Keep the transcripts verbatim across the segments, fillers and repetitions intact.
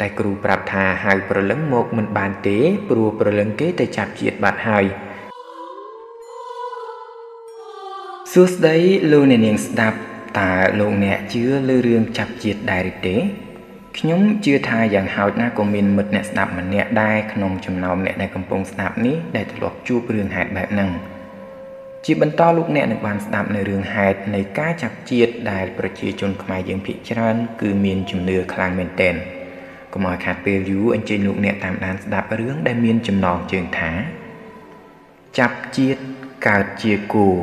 តែគ្រូប្រាប់ថាហៅប្រលឹងមកមិនបានទេព្រោះប្រលឹងគេទៅចាប់ជាតិបាត់ហើយសួស្តីលោកអ្នកនាងស្ដាប់តើលោកអ្នកជឿលើរឿងចាប់ជាតិដែរឬទេខ្ញុំជឿថាយ៉ាងហោចណាស់ក៏មានមិត្តអ្នកស្ដាប់ម្នាក់ដែរក្នុងចំណោមអ្នកដែលកំពុងស្ដាប់នេះដែលធ្លាប់ជួបរឿងហេតុបែបហ្នឹងជាបន្តលោកអ្នកនឹងបានស្ដាប់នៅរឿងហេតុនៃការចាប់ជាតិដែលប្រជាជនខ្មែរយើងភាគច្រើនគឺមានជំនឿខ្លាំងមែនទែនកុំឲ្យខាតពេលយូរអញ្ជើញលោកអ្នកតាមដានស្ដាប់រឿងដែលមានចំណងជើងថាចាប់ជាតិកើតជាគូ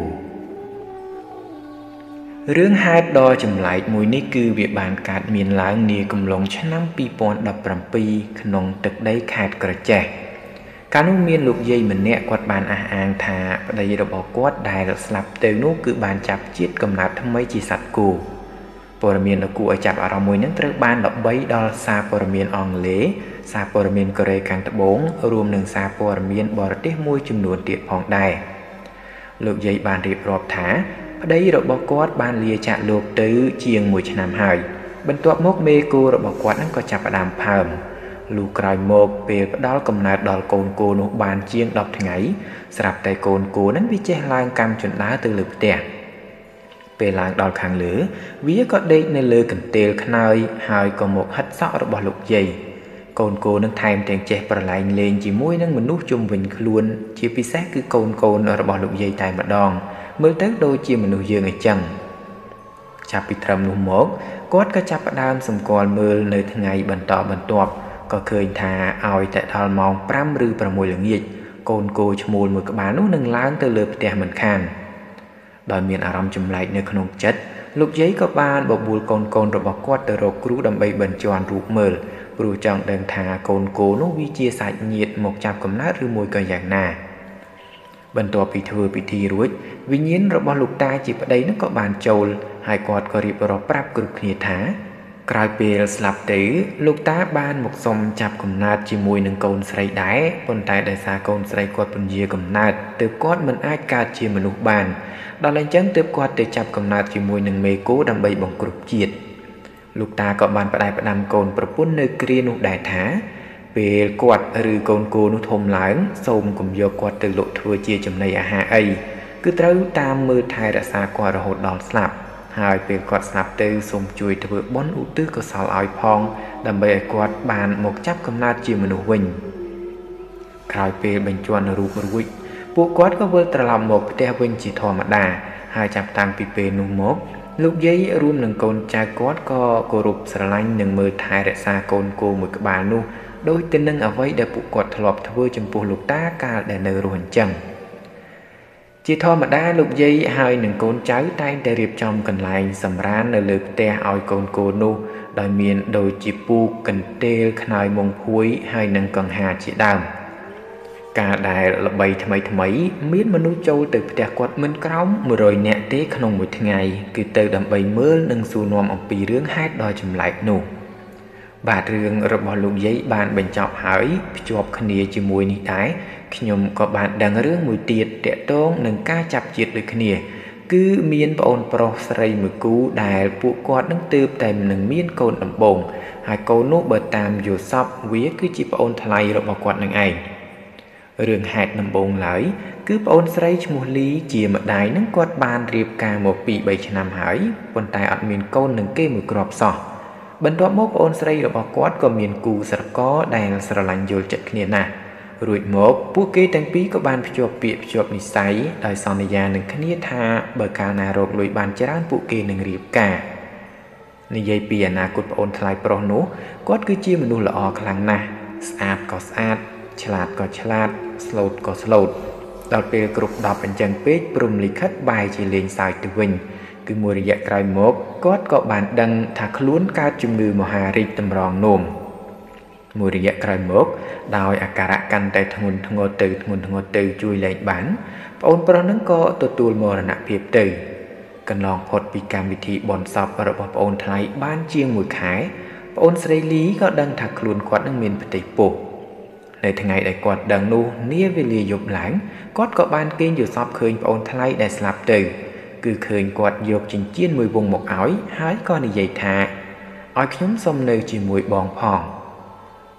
រឿងហេតុដ៏ចម្លែកមួយនេះគឺវាបានកើតមានឡើងនាកំឡុងឆ្នាំពីរពាន់ដប់ប្រាំពីរក្នុងទឹកដីខេត្តក្រចេះកាលនោះមានលោកយាយម្នាក់គាត់បានអះអាងថាប្តីរបស់គាត់ដែលស្លាប់ទៅនោះគឺបានចាប់ជាតិកំណើតថ្មីជាសត្វគោព័ត៌មានដ៏គួរឲ្យចាប់អារម្មណ៍មួយហ្នឹងត្រូវបានល្បីដល់សារព័ត៌មានអង់គ្លេសសារព័ត៌មានកូរ៉េខាងត្បូងរួមនឹងសារព័ត៌មានបរទេសមួយចំនួនទៀតផងដែរលោកយាយបានរៀបរាប់ថាប្តីរបស់គាត់បានលាចាកលោកទៅជាងមួយឆ្នាំហើយបន្ទាប់មកមេគោរបស់គាត់ហ្នឹងក៏ចាប់ផ្ដើមផើមលុះក្រោយមកពេលផ្ដល់កំណើតដល់កូនគោនោះបានជាងដប់ថ្ងៃស្រាប់តែកូនគោហ្នឹងវាចេះឡើងកម្មជណ្ដើរទៅលើផ្ទះពេលឡើងដល់ខាងលើវាក៏ដេកនៅលើកន្ទេលខ្នើយហើយក៏មកហិតសក់របស់លោកយាយកូនគោនឹងថែមទាំងចេះប្រឡែងលេងជាមួយនឹងមនុស្សជុំវិញខ្លួនជាពិសេសគឺកូនកូនរបស់លោកយាយតែម្ដងមើលទៅដូចជាមនុស្សយើងអញ្ចឹងចាប់ពីត្រឹមនោះមកគាត់ក៏ចាប់ផ្ដើមសម្គាល់មើលនៅថ្ងៃបន្តបន្ទាប់ក៏ឃើញថាឲ្យតែដល់ម៉ោងប្រាំឬប្រាំមួយល្ងាចកូនគោឈ្មោលមួយក្បាលនោះនឹងឡើងទៅលើផ្ទះមិនខានដោយមានអារម្មណ៍ចម្លែកនៅក្នុងចិត្តលោកយាយក៏បានបបួលកូនកូនរបស់គាត់ទៅរកគ្រូដើម្បីបញ្ជាន់រូបមើលព្រោះចង់ដឹងថាកូនគោនោះវាជាសាច់ញាតិមកចាប់កំណើតឬមួយក៏យ៉ាងណាបន្ទាប់ពីធ្វើពិធីរួចវិញ្ញាណរបស់លោកតាជាប្តីនោះក៏បានចូលហើយគាត់ក៏រៀបរាប់ប្រាប់គ្រប់គ្នាថាក្រោយពេលស្លាប់ទៅលោកតាបានមកសុំចាប់កំណើតជាមួយនឹងកូនស្រីដែរប៉ុន្តែដោយសារកូនស្រីគាត់ពន្យាកំណើតទើបគាត់មិនអាចកើតជាមនុស្សបានដល់អញ្ចឹងទើបគាត់ទៅចាប់កំណើតជាមួយនឹងមេគោដើម្បីបង្គ្រប់ជាតិលោកតាក៏បានផ្ដែផ្ដាំកូនប្រពន្ធនៅគ្រានោះដែរថាពេលគាត់ឬកូនគោនោះធំឡើងសូមកុំយកគាត់ទៅលក់ធ្វើជាចំណីអាហារអីគឺត្រូវតាមមើលថែរក្សាគាត់រហូតដល់ស្លាប់ហើយពេលគាត់ស្លាប់ទៅសូមជួយធ្វើបុណ្យឧទ្ទិសកុសលឲ្យផងដើម្បីឲ្យគាត់បានមកចាប់កំណើតជាមនុស្សវិញក្រោយពេលបញ្ជាន់រូបរួចពួកគាត់ក៏វិលត្រឡប់មកផ្ទះវិញជាធម្មតាហើយចាប់តាំងពីពេលនោះមកលោកយាយរួមនឹងកូនចៅគាត់ក៏គោរពស្រឡាញ់និងមើលថែរក្សាកូនគោមួយក្បាលនោះដោយទៅនឹងអ្វីដែលពួកគាត់ធ្លាប់ធ្វើចំពោះលោកតាកាលដែលនៅរស់អញ្ចឹងជាធម្មតាលោកយាយហើយនឹងកូនចៅតែងតែរៀបចំកន្លែងសម្រាននៅលើផ្ទះឲ្យកូនគោនោះដោយមានដូចជាពូកកន្ទេលខ្នើយមុងភួយហើយនឹងកង្ហាជាដើមកាលដែលល្បីថ្មីថ្មីមានមនុស្សចូលទៅផ្ទះគាត់មិនក្រោមមួយរយនាក់ទេក្នុងមួយថ្ងៃគឺទៅដើម្បីមើលនិងសួរនាំអំពីរឿងហេតុដ៏ចម្លែកនោះបាទរឿងរបស់លោកយាយបានបញ្ចប់ហើយភ្ជាប់គ្នាជាមួយនេះដែរខ្ញុំក៏បានដឹងរឿងមួយទៀតទាក់ទងនឹងការចាប់ជាតិដូចគ្នាគឺមានប្អូនប្រុសស្រីមួយគូដែលពួកគាត់នឹងទើបតែនឹងមានកូនដំបូងហើយកូននោះបើតាមយល់សពវាគឺជាប្អូនថ្លៃរបស់គាត់នឹងឯងរឿងហេតុដំបូងឡើយគឺប្អូនស្រីឈ្មោះលីជាម្ដាយនឹងគាត់បានរៀបការមកពីរបីឆ្នាំហើយប៉ុន្តែអត់មានកូននឹងគេមួយគ្រាប់សោះបន្ទាប់មកប្អូនស្រីរបស់គាត់ក៏មានគូស្រករដែលស្រឡាញ់យល់ចិត្តគ្នាណាស់រួចមកពួកគេទាំងពីរក៏បានភ្ជាប់ពាក្យភ្ជាប់និស្ស័យដោយសន្យានឹងគ្នាថាបើកាលណារកលុយបានច្រើនពួកគេនឹងរៀបការនិយាយពីអនាគតប្អូនថ្លៃប្រុសនោះគាត់គឺជាមនុស្សល្អខ្លាំងណាស់ស្អាតក៏ស្អាតឆ្លាតក៏ឆ្លាតស្លូតក៏ស្លូតដល់ពេលគ្រប់ដប់អញ្ចឹងពេកព្រំលិខិតបែរជាលេងសើចទៅវិញគឺមួយរយៈក្រោយមកគាត់ក៏បានដឹងថាខ្លួនកើតជំងឺមហារីកតម្រងនោមមួយរយៈក្រោយមកដោយអាការៈកាន់តែធ្ងន់ធ្ងរទៅធ្ងន់ធ្ងរទៅជួយលែងបានប្អូនប្រុសនឹងក៏ទទួលមរណភាពទៅកន្លងផុតពីកម្មវិធីបុណ្យសពរបស់ប្អូនថ្លៃបានជាងមួយខែប្អូនស្រីលីក៏ដឹងថាខ្លួនគាត់នឹងមានផ្ទៃពោះនៅថ្ងៃដែលគាត់ដឹងនោះនាវេលាយប់ឡើងគាត់ក៏បានគេងយល់សពឃើញប្អូនថ្លៃដែលស្លាប់ទៅគឺឃើញគាត់យកចិញ្ចៀនមួយវងមកឲ្យហើយក៏និយាយថាឲ្យខ្ញុំសុំនៅជាមួយបងផង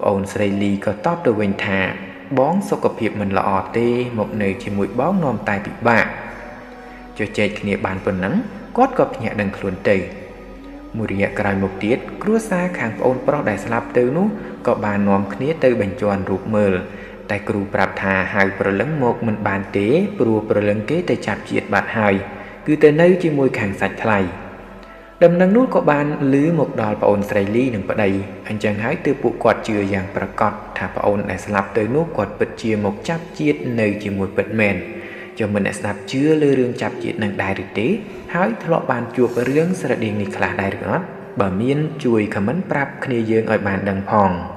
ôn srei ly có tóc từ bình thả bón sốc cập hiệp mình lọ tê một nơi chỉ mũi bón nòm tai bị bạ cho chạy kia bàn phần nắng cót cọp nhẹ đằng khuôn tề mùi nhẹ cài một tiết cua xa khang ôn pro đại slap từ nú có bàn nòm kia từ bình tròn rụt mờ tại cừu prap thà hai pro lấn một mình bàn tế pro pro lấn kế tại chạp chiết bạt hai cứ tới nơi chỉ mùi khang sạch thay đầm nắng nút có bàn lứ một đòn bảo ôn srei ly đừng vào đây anh chàng hái từ bộ quạt chừa dạngประกอบthả bảo ôn đại slap tới nút quạt bật chia một chắp chiết nơi chỉ mùi bật mền cho mình đã slap chưa lơ rương chắp chiết năng đại được tế hái thọ bàn chuột rương srei đi nghịch là đại được nó bà miên chui khám ấn prap khné dương ở bàn đằng phòng